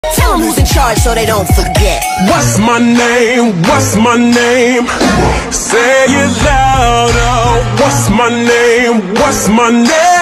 Tell them who's in charge so they don't forget. What's my name? What's my name? Say it louder. What's my name? What's my name?